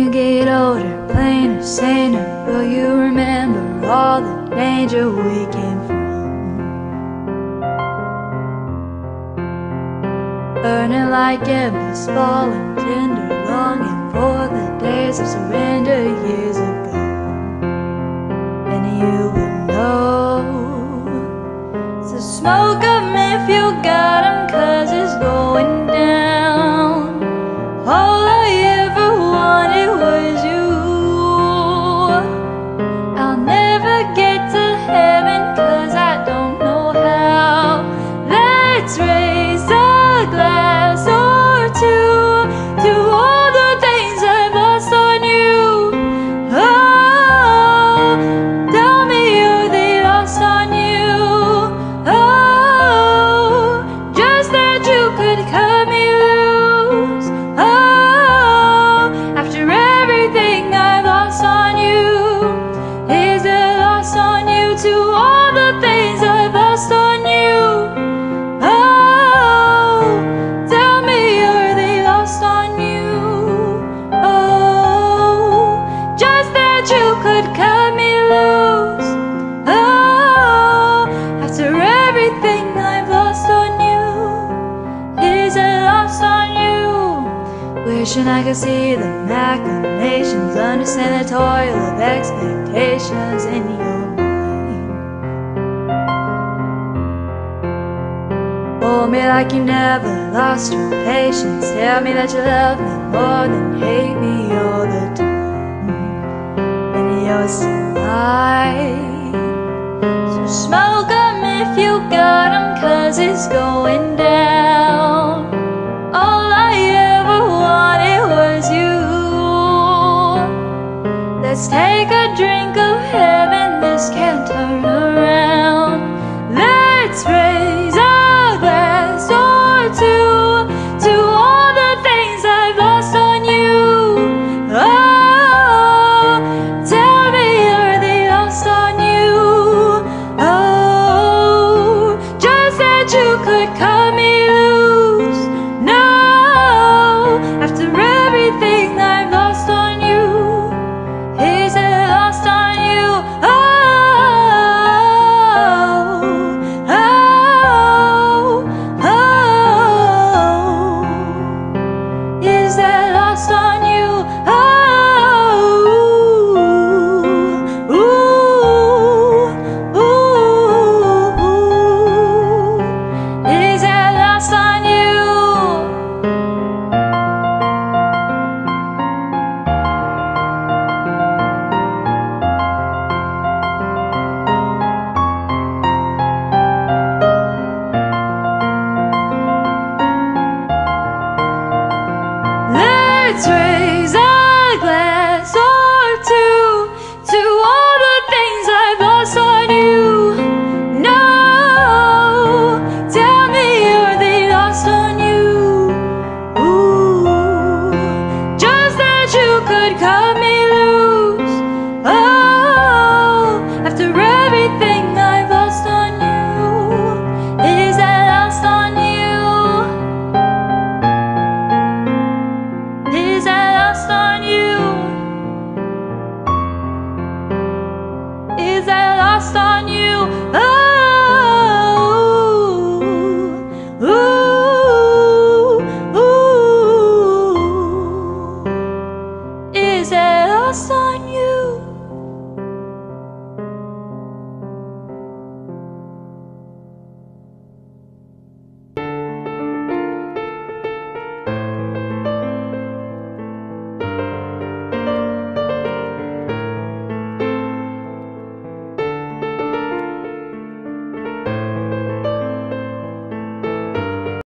you get older, plainer, saner, will you remember all the danger we came from? Burning like embers, falling tender, longing for the days of surrender years ago. And you will know, so smoke 'em if you got 'em, 'cause it's going down. All I ever wanted was you. I'll never get to heaven 'cause I don't know how. Let's raise a glass or two to all the things I've lost on you. Oh, tell me, are they lost on you? Oh, just that you could cut me loose. Oh, after everything I've lost on you, is it lost on you to all the things I've lost on you? Oh, tell me, are they lost on you? Oh, just that you could cut me loose. Oh, after everything I've lost on you, is it lost on you? Wishing I could see the machinations, understand the toil of expectations in your mind. Hold me like you never lost your patience. Tell me that you love me more than hate me all the time. And you're still mine. So smoke 'em if you got 'em, 'cause it's going down. All I ever wanted was you. Let's take a drink of heaven, this can't turn around. Let's raise a glass or two to all the things I've lost on you. Oh, tell me, are they lost on you? Oh, just that you could cut me loose. No, after everything I've lost on you, is it lost on you? Oh, oh, oh, is that lost on you? Oh, ooh, ooh, is that lost on you? Let's raise a glass or two to all the things I've lost on you. No, tell me, are they lost on you? Ooh, just that you could cut me loose. Oh, after everything I've lost on you, is that lost on you? Is that lost on you? Is that lost on you? Oh, ooh, ooh, is that lost on you?